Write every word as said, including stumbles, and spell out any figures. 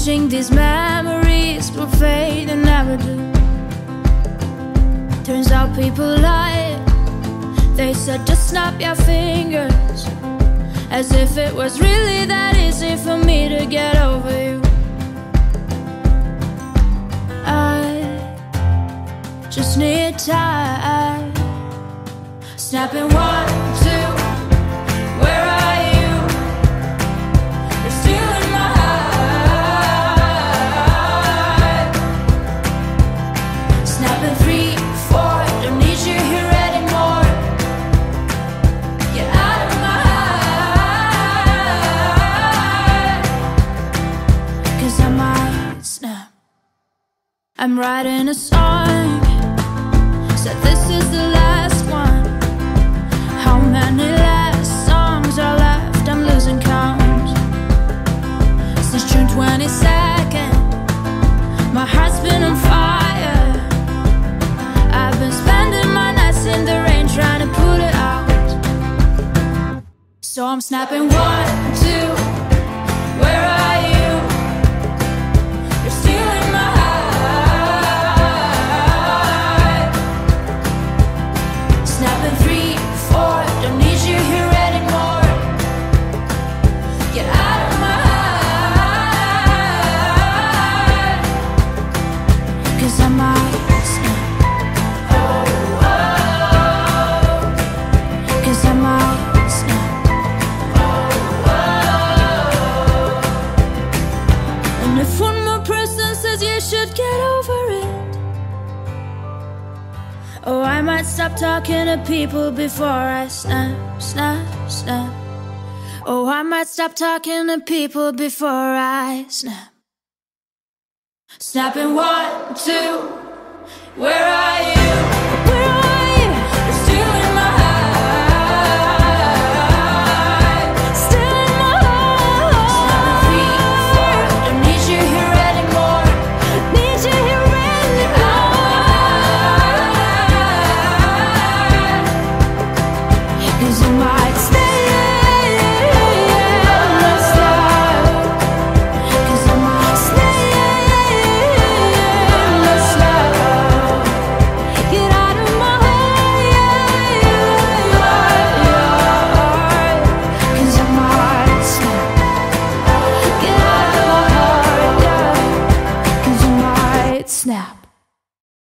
Wishing these memories will fade and never do. Turns out people lie. They said just snap your fingers, as if it was really that easy for me to get over you. I just need time. Snapping one, two, where are you? You're still in my heart. Snapping three, four, don't need you here anymore. Get out of my heart, 'cause I might snap. I'm writing a song, said this is the last one. How many last songs are left? I'm losing count. Since June twenty-second, my heart's been on fire. I've been spending my nights in the rain trying to put it out. So I'm snapping one, two, where are you? You're still in my heart. Snapping three, four, don't need you here anymore. Get out of my heart, 'cause I might snap. Oh, oh, 'cause I might snap. Oh, oh. And if one more person says you should get over it, oh, I might stop talking to people before I snap, snap, snap. Oh, I might stop talking to people before I snap. Snapping one, two, where are